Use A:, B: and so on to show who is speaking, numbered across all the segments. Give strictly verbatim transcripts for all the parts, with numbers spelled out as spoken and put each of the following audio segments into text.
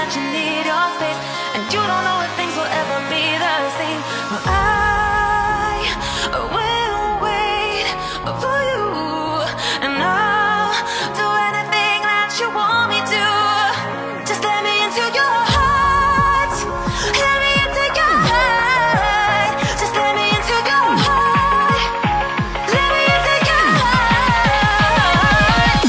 A: that you need your space, and you don't know if things will ever be the same. Well, I will wait for you, and I'll do anything that you want me to. Just let me into your heart, let me into your heart. Just let me into your heart, let me into your heart.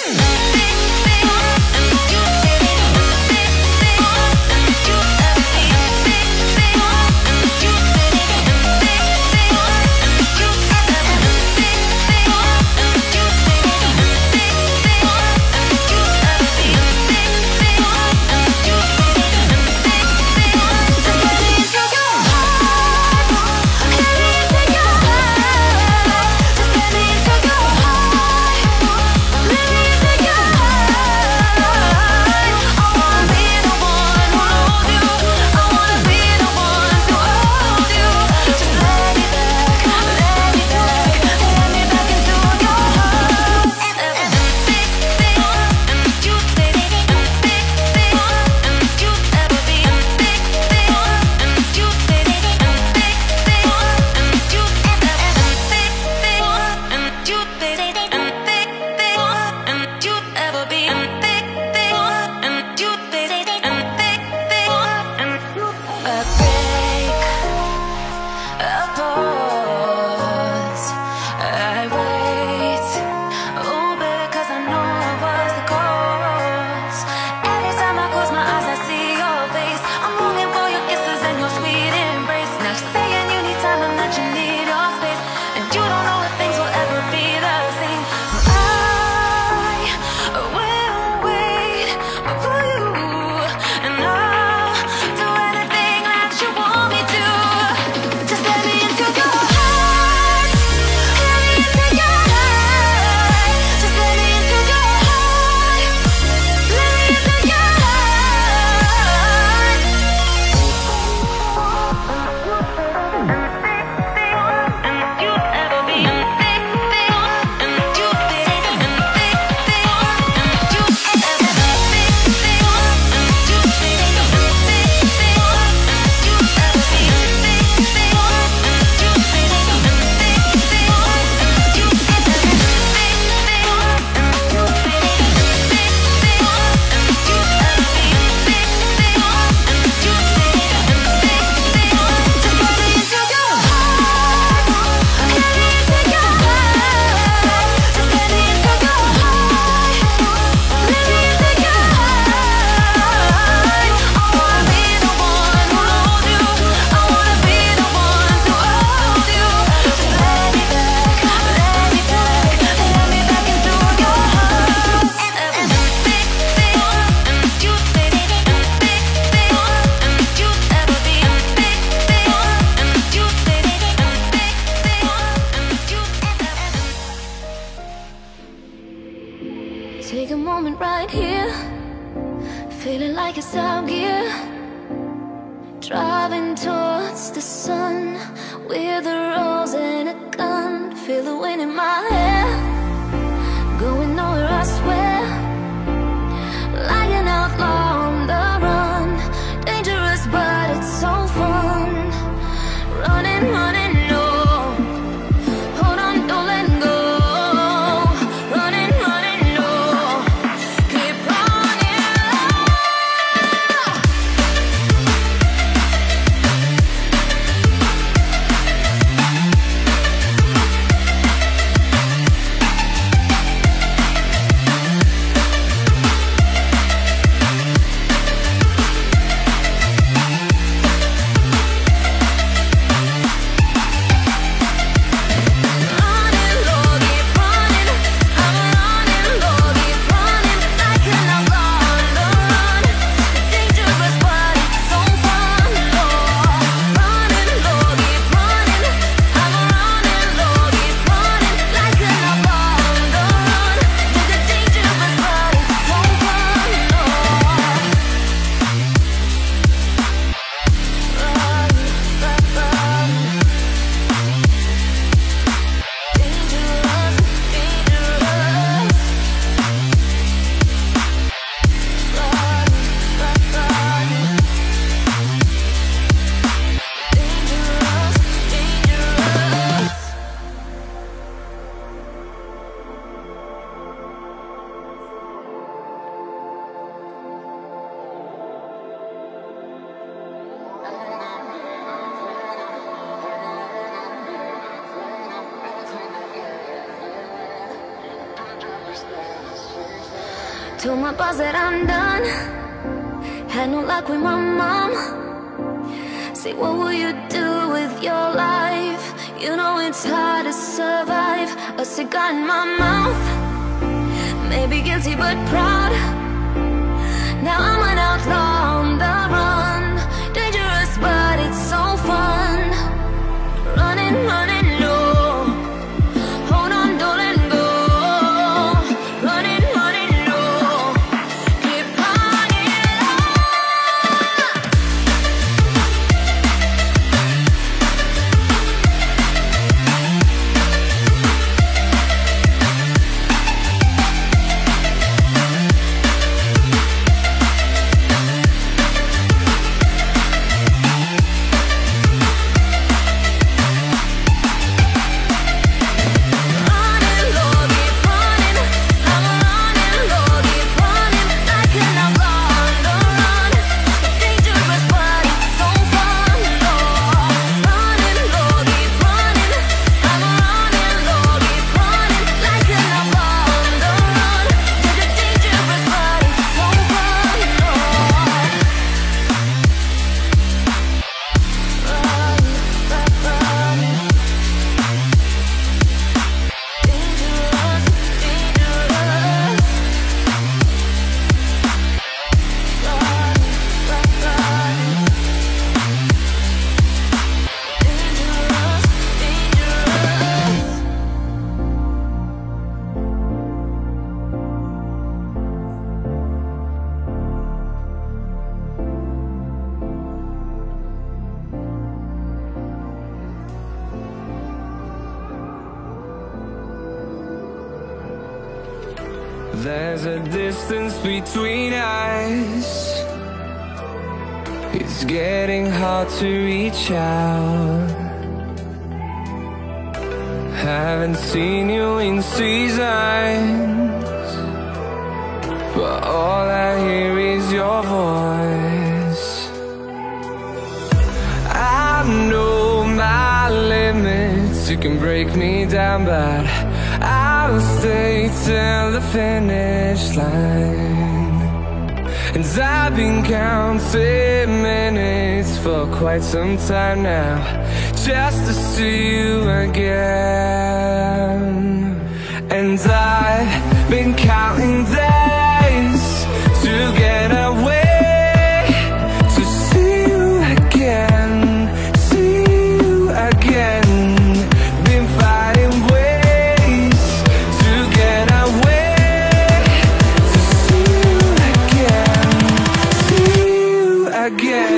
B: Take a moment right here, feeling like it's out gear, driving towards the sun with a rose and a gun. Feel the wind in my hair, going nowhere I swear, like an outlaw on the run. Dangerous but it's so fun, running, running, no. Hold on, don't let go. Running, running, no. Keep running, love. Told my boss that I'm done. Had no luck with my mom. Say, what will you do with your life? You know it's hard to survive. A cigar in my mouth. Maybe guilty but proud. Now I'm an outlaw on the run. Dangerous but it's so fun. Running, running low. Hold on, don't let go. Running, running low. Keep running
C: There's a distance between us. It's getting hard to reach out. Haven't seen you in seasons, but all I hear is your voice. I know my limits, you can break me down, but I'll stay till the finish line. And I've been counting minutes for quite some time now, just to see you again. And I've been counting days to get away, to see you again, see you again. Been fighting ways to get away, to see you again, see you again.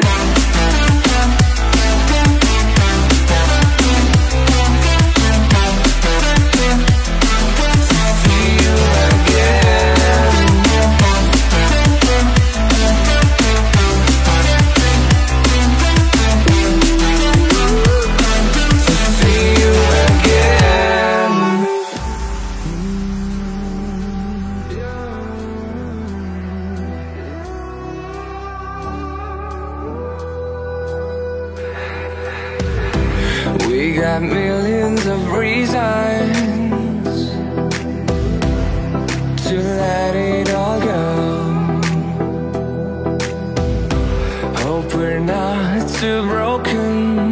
C: We got millions of reasons to let it all go. Hope we're not too broken.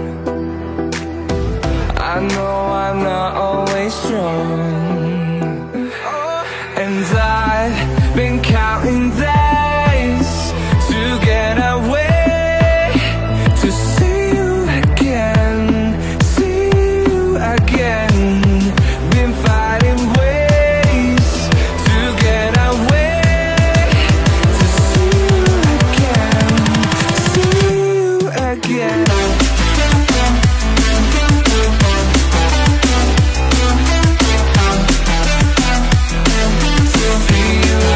C: I know I'm not always strong, and I've been counting days to get away, to see you again, see you again. Been fighting ways to get away, to see you again, see you again. See you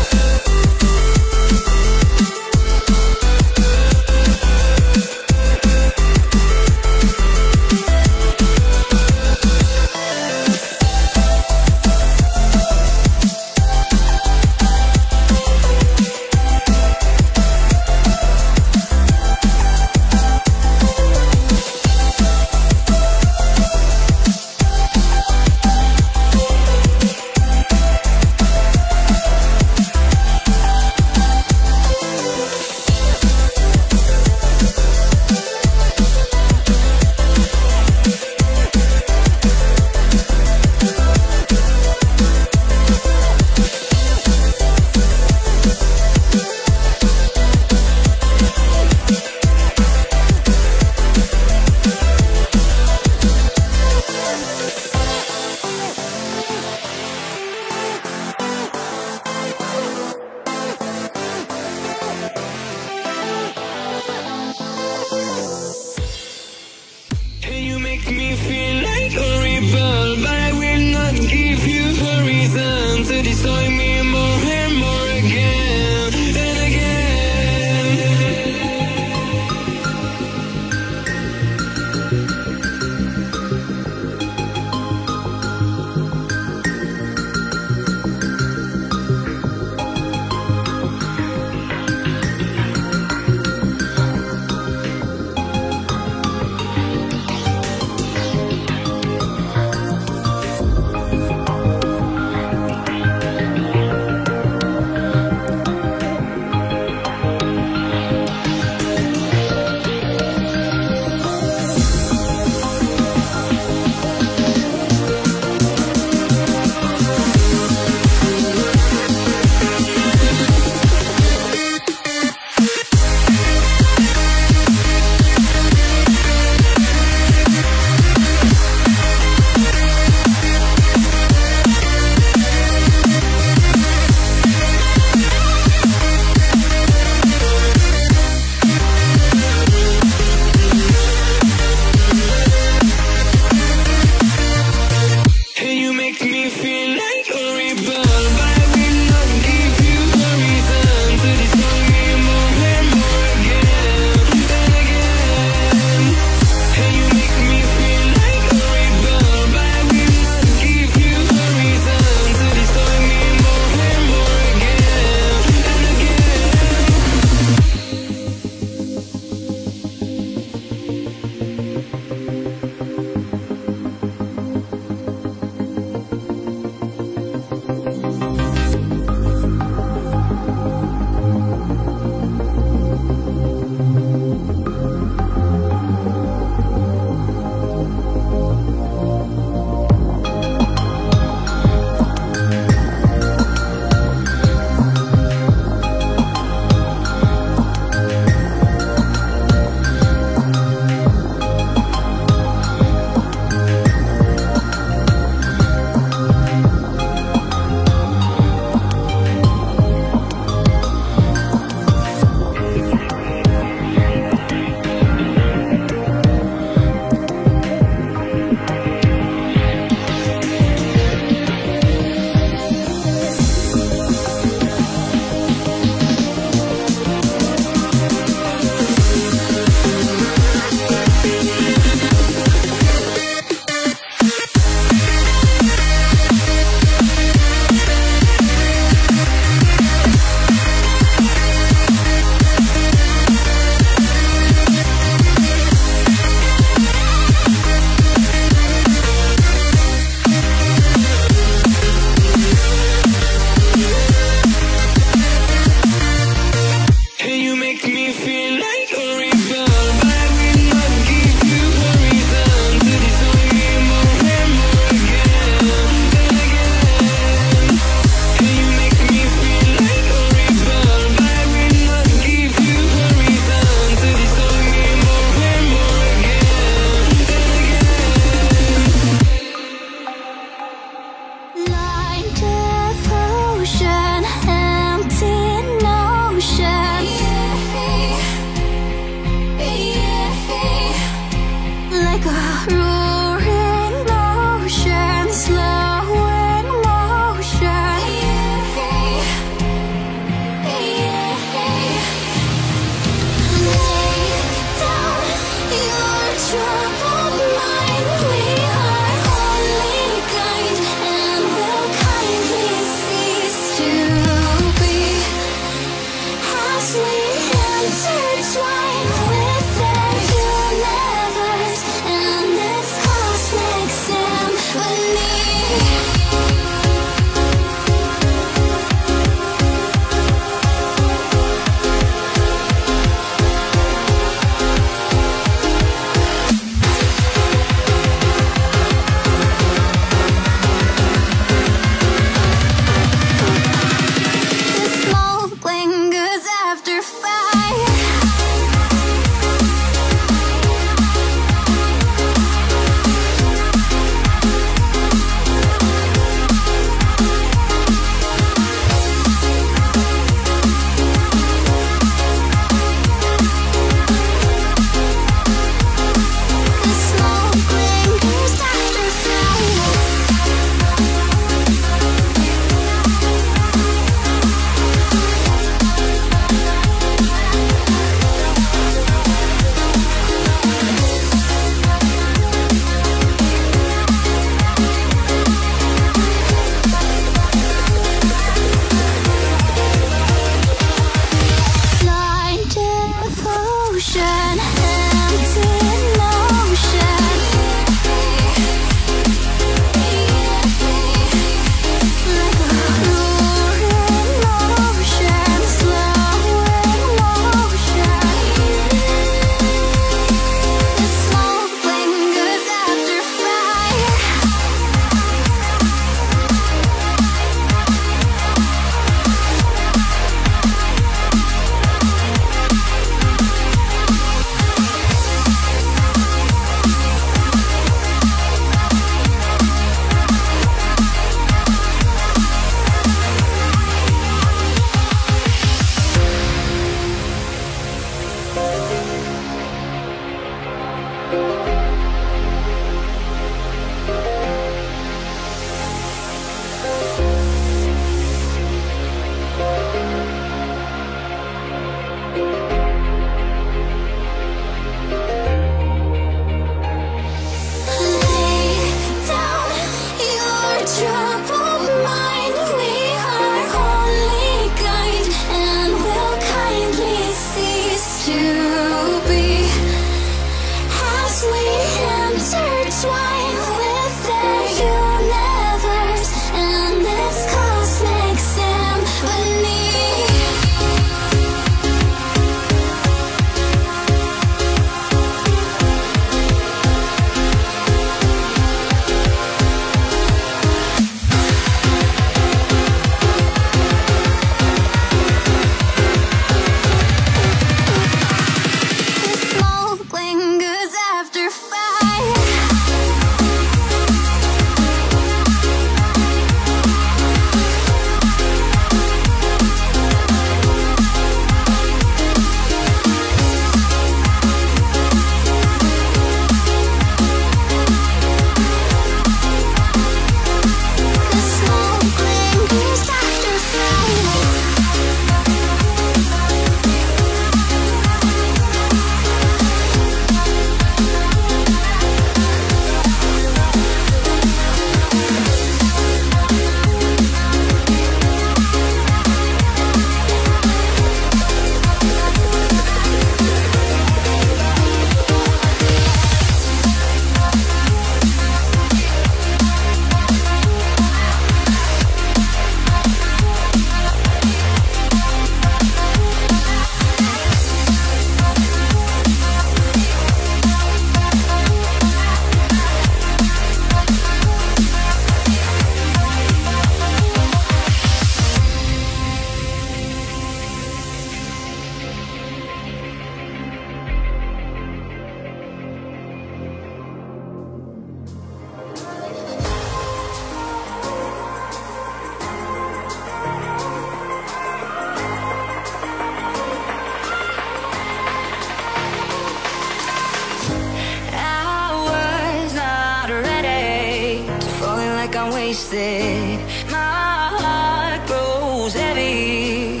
A: wasted. My heart grows heavy.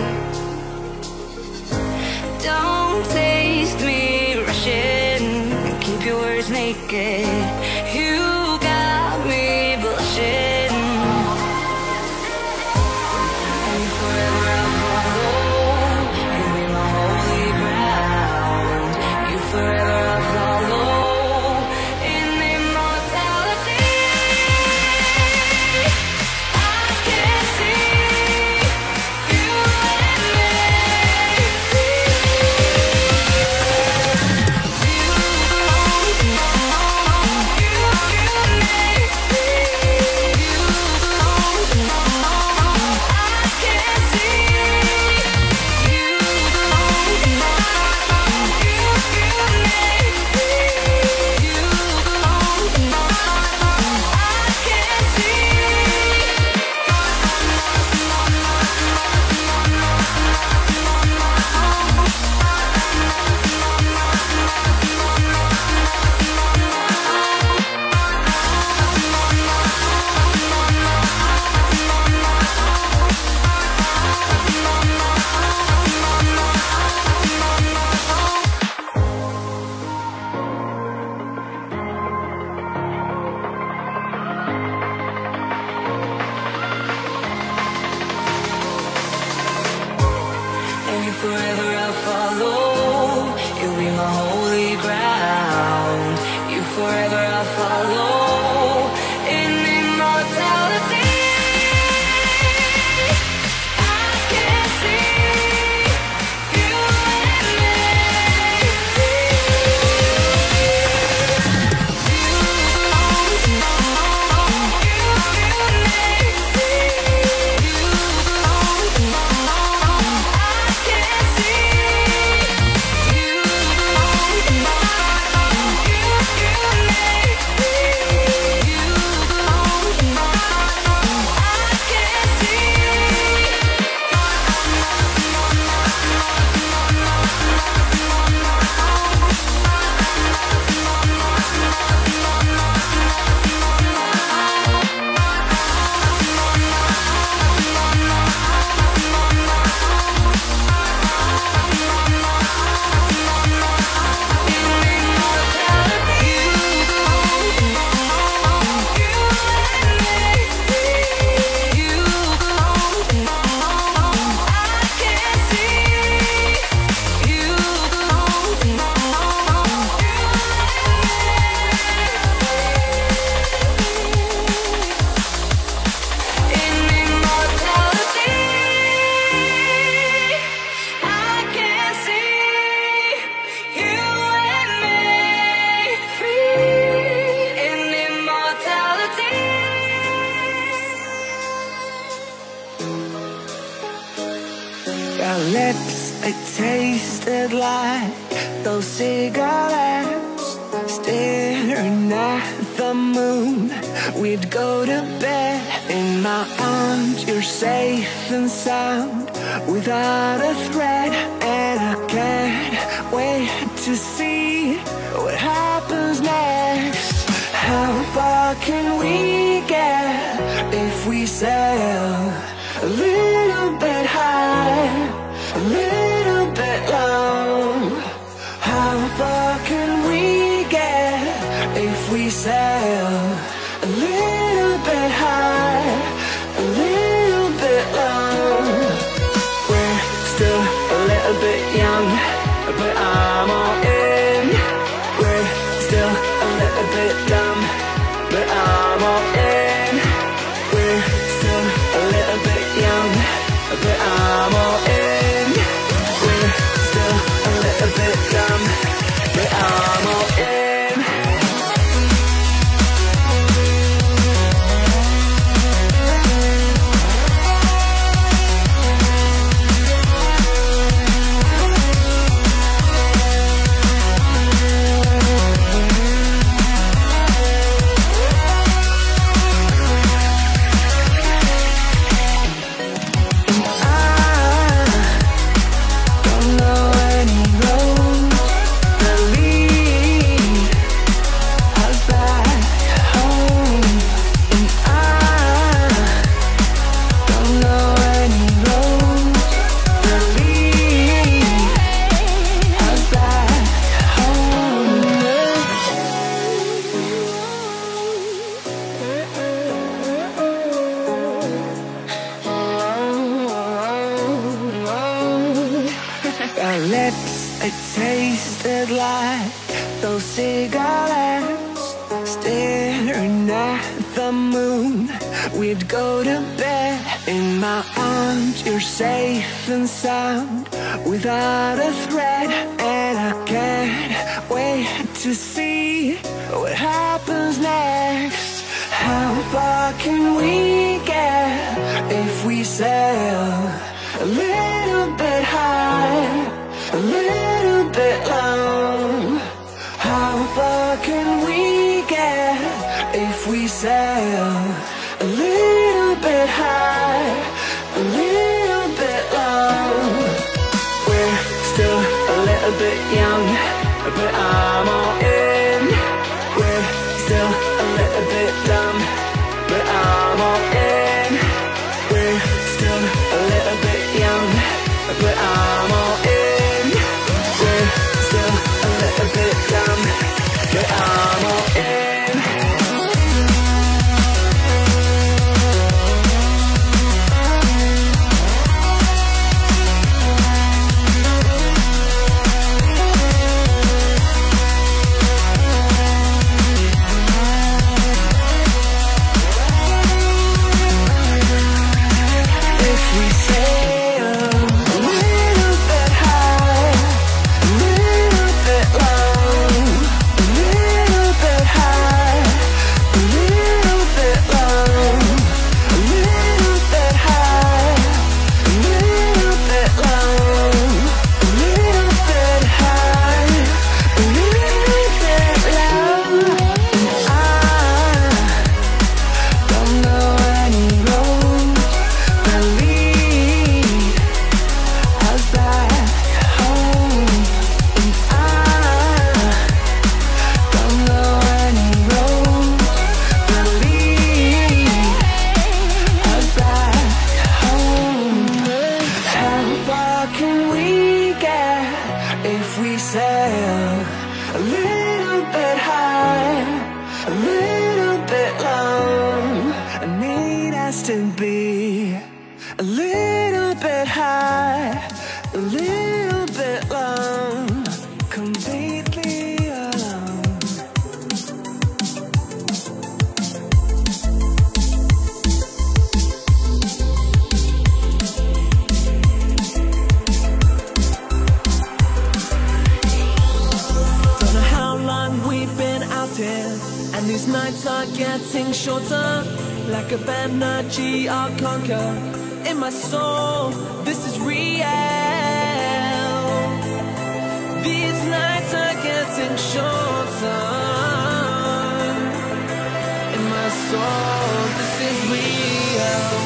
A: Don't taste me rushing. Keep your words naked. You got me blushing. And forever I'll follow. You'll be my holy ground. You forever I'll follow. In immortality, I can see you and me. Forever I'll follow. You'll be my holy ground. You forever I'll follow. In immortality, I can see you and me.
C: Your lips, they tasted like those cigarettes. Staring at the moon, we'd go to bed. In my arms, you're safe and sound, without a threat. And I can't wait to see what happens next. How far can we get if we sail a little bit high, a little bit low? How far can we get if we sail a little bit high, a little bit low? We're still a little bit young, but I'm all in. We're still a little bit dumb, but I'm all in. We're still a little bit young, but I'm all in. We're still a little bit dumb, but I'm all in. lips, it tasted like those cigarettes. Staring at the moon, we'd go to bed. In my arms, you're safe and sound, without a threat. And I can't wait to see what happens next. How far can we get if we sail a little bit high, a little bit low? How far can we get if we sail a little bit high, a little bit low? We're still a little bit young, but I'm all in. We're still a little bit dumb, but I'm all in. We're still a little bit young, but I'm all in. We're still a little bit dumb, but I'm all in.
D: Like a energy I'll conquer in my soul, this is real. These nights are getting shorter. In my soul, this is real.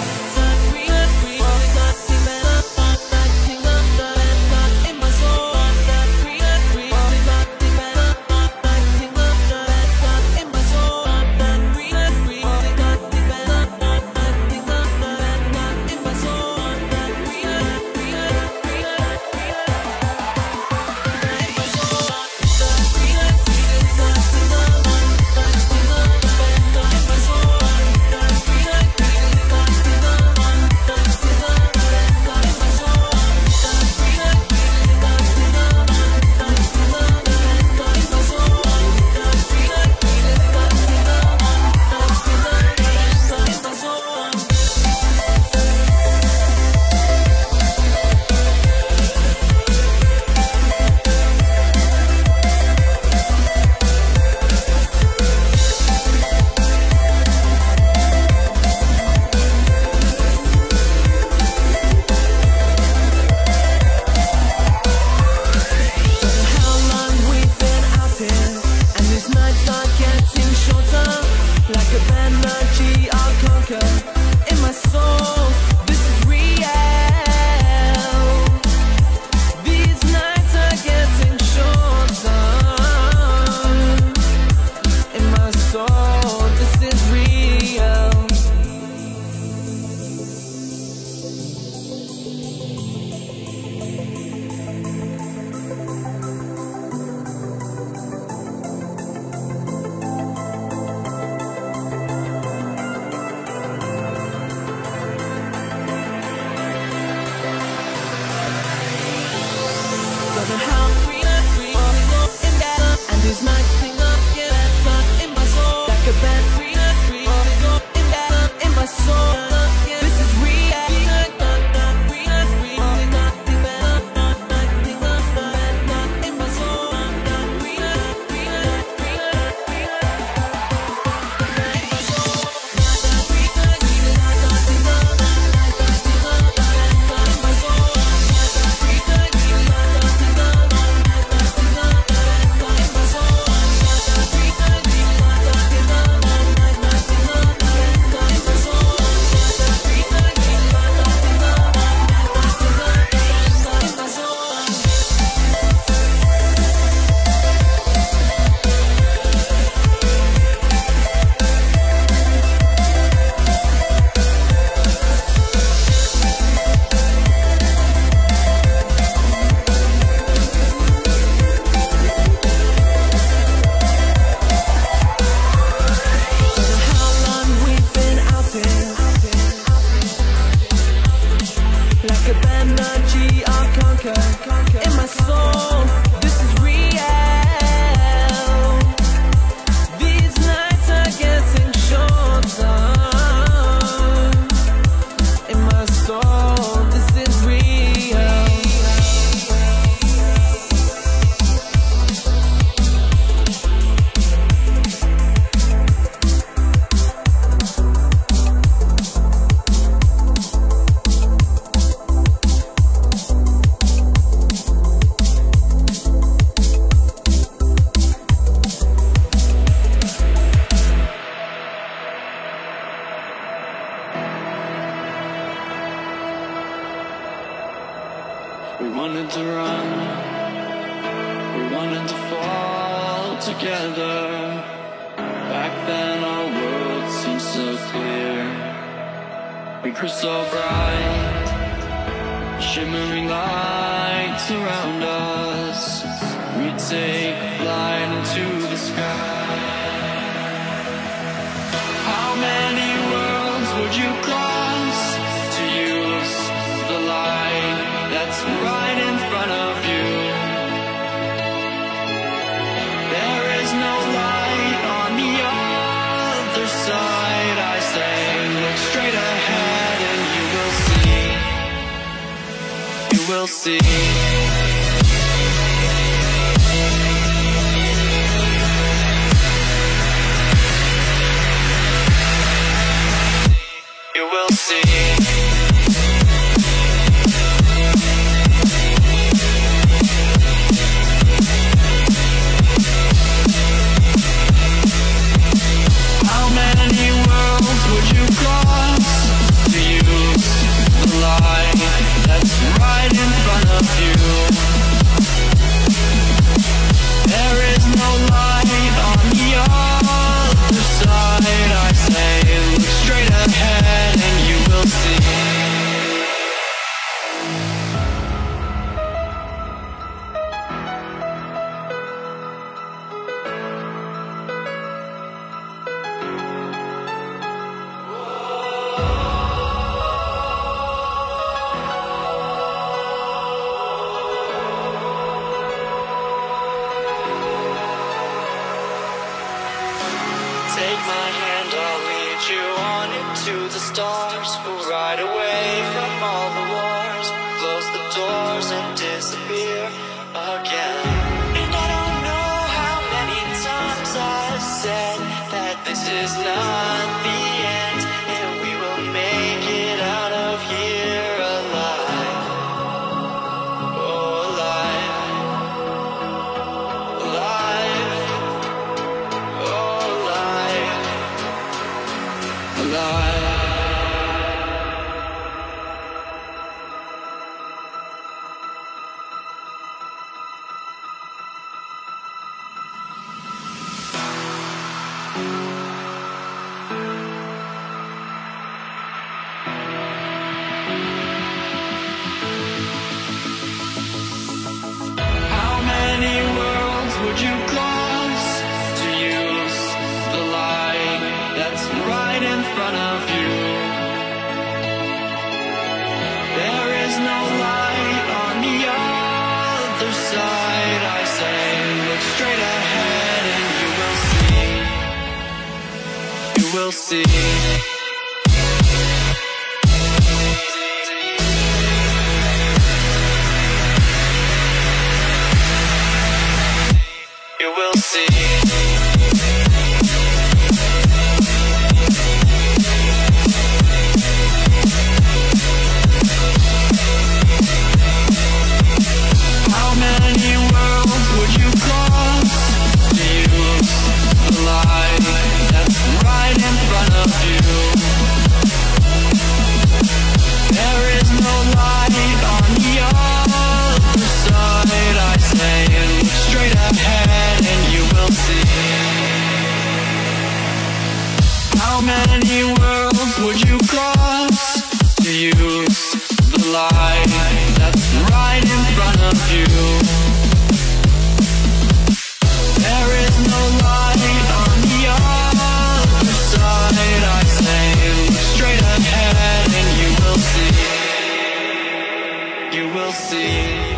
D: energy I'll conquer. In my soul, this is real. These nights are getting shorter. In my soul, this is real.
E: We wanted to run, we wanted to fall together. Back then our world seemed so clear. We grew so bright, shimmering lights around us. We'd take flight into the sky. How many worlds would you cross to use the light that's right in front of you? There is no light on the other side. I say, look straight ahead and you will see. You will see. You will see. How many worlds would you cross to use the light that's right in front of you? There is no light on the other side. I say, look straight ahead and you will see. Take my hand, I'll lead you on into the stars. We'll ride away from all the wars, close the doors and disappear again. And I don't know how many times I've said that this is not the end, and we will make it out of here alive. Oh, alive. Alive. Oh, alive. Alive. How many worlds would you cross to use the light that's right in front of you? There is no light on the other side. I say, look straight ahead and you will see. You will see. You will see. How many worlds would you cross to use the light that's right in front of you? There is no light on the other side. I say, look straight ahead and you will see. How many worlds would you cross to use the light that's right in front of you? There is no light on the other side. I say, look straight ahead and you will see. you will see.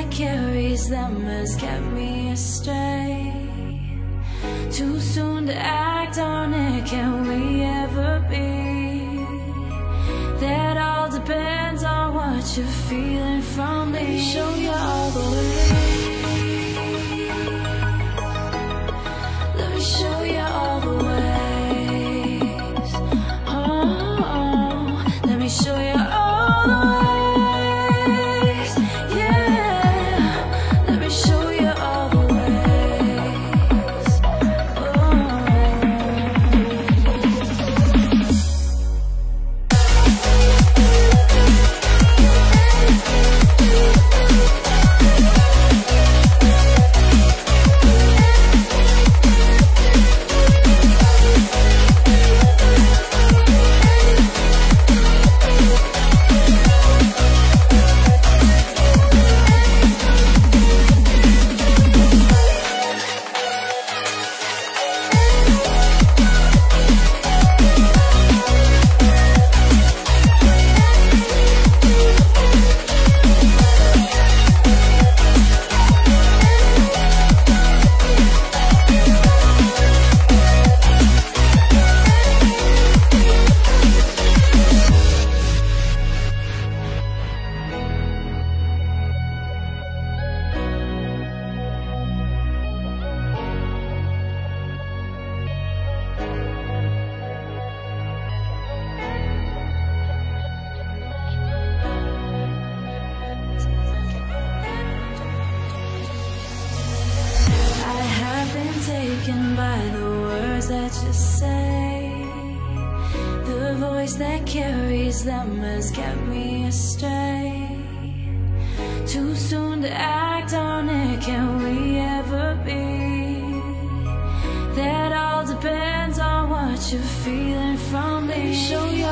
B: that carries them has kept me astray. Too soon to act on it, can we ever be? That all depends on what you're feeling from me. Let me show you all the way. Let me show you all the ways. Oh, let me show you all the ways. Yeah, let me show you all the ways. Oh. Taken by the words that you say, the voice that carries them has kept me astray. Too soon to act on it, can we ever be? That all depends on what you're feeling from me. Show you